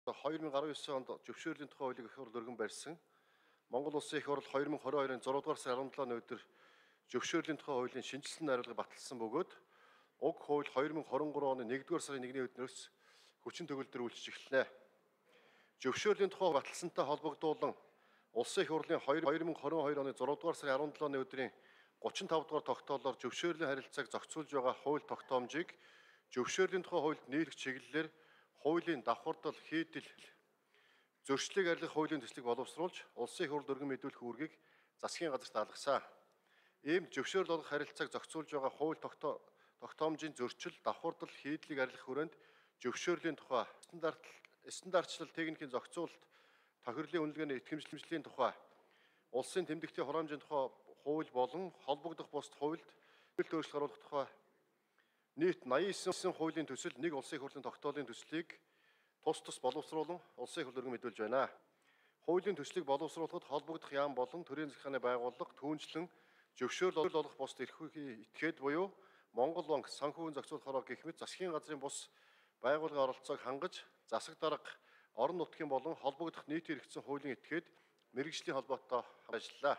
2019 онд зөвшөөрлийн тухай хуулийг их хурл өргөн барьсан. Монгол Улсын их хурл 2022-ын 6 дугаар сарын 17-ны өдөр зөвшөөрлийн тухай хуулийн шинжилсэн найруулгыг баталсан бөгөөд уг хууль 2023 оны 1-р сарын 1-ний өднөөс хүчин төгөлдөр үйлчилж эхэлнэ. Зөвшөөрлийн тухай баталсантай холбогдуулан Улсын их хурлын 2022 оны 6 дугаар сарын 17-ны өдрийн 35 дугаар тогтоолоор зөвшөөрлийн харилцааг зохицуулж байгаа хууль тогтоомжийг зөвшөөрлийн тухай хуульд нийлэх чиглэлээр хуулийн давхардал хийдэл зөрчлийг арилгах хуулийн төслийг боловсруулж Улсын их хурлд өргөн мэдүүлэх үүргийг засгийн газарт даалгасан. Ийм зөвшөөрөл олгох харилцааг зохицуулж байгаа хууль тогтоомжийн зөрчил давхардал хийдлийг арилгах хүрээнд зөвшөөрлийн тухай стандартчлал техникийн зохицуулалт тохирлын үнэлгээний итгэмжлэлийн тухай улсын тэмдэгтийн хураамжийн тухай хууль болон холбогдох бусад хуульд өөрчлөлт оруулах тухай нийт 89 хуулийн төсөл нэг улсын их хурлын тогтоолын төслийг тус боловсруулан улсын их хурл өргөн мэдүүлж байна. Хуулийн төслийг боловсруулахад холбогдох яам болон төрийн захиргааны байгууллага түүнчлэн зөвшөөрөл олгох бусад эрх үүргийг этгээд буюу Монгол банк, санхүүгийн зохицуулах хороо гэх мэт засгийн газрын бус байгууллагын оролцоог хангаж засаг дарга орон нутгийн болон холбогдох нийтийн хэрэгцсэн хуулийн этгээд мэргэжлийн холбоотой ажиллалаа.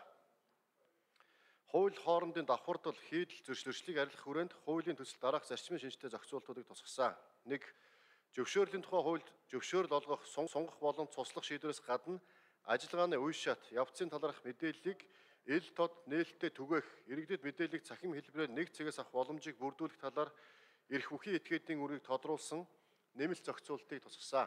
Хууль хоорондын давхардал хийдэл зөрчлийг арилгах хүрээнд хуулийн төсөл дараах зарчмын шинжтэй зохицуултуудыг тусгасан. 1. Зөвшөөрлийн тухай хуульд зөвшөөрөл олгох, сунгах болон цуслах шийдвэрээс гадна ажиллагааны үе шат, явцын талаарх мэдээллийг ил тод нээлттэй түгээх, иргэдэд мэдээллийг цахим хэлбэрээр нэг цэгээс авах боломжийг бүрдүүлэх талаар эрх бүхий этгээдийн үүргийг тодруулсан нэмэлт зохицуултыг тусгасан.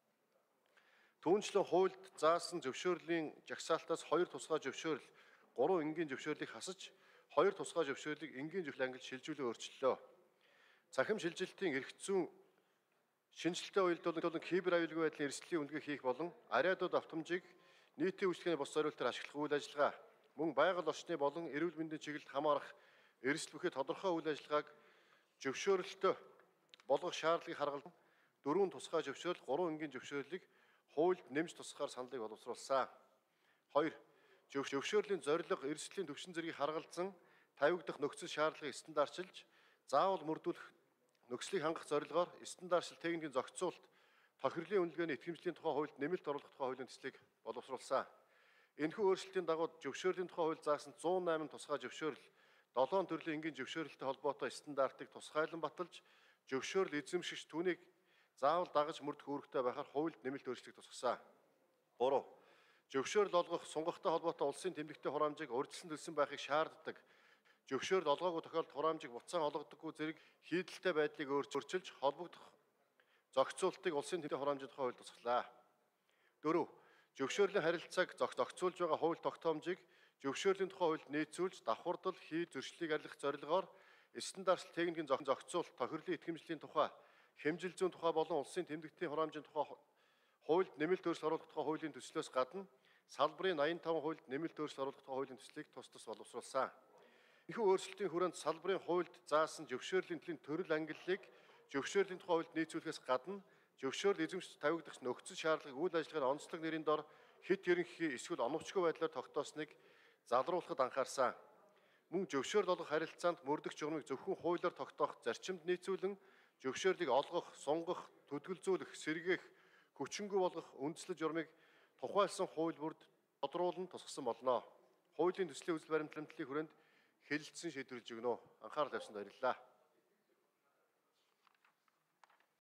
Түүнчлэн хуульд заасан зөвшөөрлийн жагсаалтаас 2 тусгай зөвшөөрөл 3 энгийн зөвшөөрлийг хасаж 2 тусгай зөвшөөрлийг энгийн зөвлөлт ангилж шилжүүлэн өөрчлөлөө. Цахим шилжилтийн эрх зүйн шинжилтийн уялдуулан кибер аюулгүй байдлын эрсдлийн үнэлгээ хийх болон ариадууд автомжийг нийтийн үйлчлэгээний бус зорилтоор ашиглах үйл ажиллагаа мөн байгаль орчны болон эрүүл мэндийн чиглэлд хамаарах эрсдэл бүхий тодорхой үйл ажиллагааг зөвшөөрөлтөй болгох шаардлагыг харгалзан 4 тусгай зөвшөөрөл 3 энгийн зөвшөөрлийг хуульд нэмж тусгаар саналыг боловсруулсан. 2. Зөвшөөрлийн зорилго эрсдлийн түвшин зэргийг харгалзан тавигдах нөхцөл шаардлагыг стандартчилж заавал мөрдүүлэх нөхцөлийг хангах зорилгоор стандартчил техникийн зохицуулалт тохирлын үнэлгээний итгэмжлийн тухай хуульд нэмэлт оруулах тухай хуулийн төслийг боловсруулсан. Энэхүү өөрчлөлтийн дагуу зөвшөөрлийн тухай хууль заасан 108 тусгай зөвшөөрөл 7 төрлийн энгийн зөвшөөрөлтэй холбоотой стандартыг тусгайлан баталж зөвшөөрөл эзэмшигч түүнийг заавал дагаж мөрдөх үүрэгтэй байхаар хуульд нэмэлт өөрчлөлтийг тусгасан. 3. Зөвшөөрөл олгох, сунгахтай холбоотой улсын тэмдэгтийн хураамжийг урьдчилан төлсөн байхыг шаарддаг. Зөвшөөрөл олгоогүй тохиолдолд хураамжийг буцаан олгодоггүй зэрэг хийдэлтэй байдлыг өөрчилж холбогдох зохицуултыг улсын тэмдэгтийн хураамжийн тухай хууль тусгалаа. 4. Зөвшөөрлийн харилцааг зохицуулж байгаа хууль тогтоомжийг зөвшөөрлийн тухай хуульд нийцүүлж давхардал зөрчлийг арилгах зорилгоор стандартчил техникийн зохицуулалт тохирлын итгэмжлийн тухай хэмжил зүйн тухай болон улсын тэмдэгтийн хураамжийн тухай хуульд нэмэлт өөрчлөлт оруулах тухай хуулийн төслөөс гадна салбарын 85 хуульд нэмэлт өөрчлөлт оруулах тухай хуулийн төслийг тус боловсруулсан. Энэхүү өөрчлөлтийн хүрээнд салбарын хуульд заасан зөвшөөрлийн төлөв төрөл ангиллыг зөвшөөрлийн тухай хуульд нийцүүлэхээс гадна зөвшөөрөл эзэмшиж тавигдах нөхцөл шаардлагыг үйл ажиллагааны онцлог нэрийн дор хэд ерөнхий эсвэл оновчгүй байдлаар тогтоосныг залруулахад анхаарсан. Мөн зөвшөөрөл олгох харилцаанд мөрдөх журмыг зөвхөн хуулиар тогтоох зарчимд нийцүүлэн зөвшөөрлийг олгох, сунгах, төдгөлзүүлэх, сэргээх, хүчингүй болгох үндслэл журмыг тухайлсан хууль бүрд тодруулан тусгасан болно. Хуулийн төслийн үзэл баримтлалын хүрээнд хэлэлцсэн шийдвэрлэж өгнө. Анхаарал тавьсанд баярлалаа.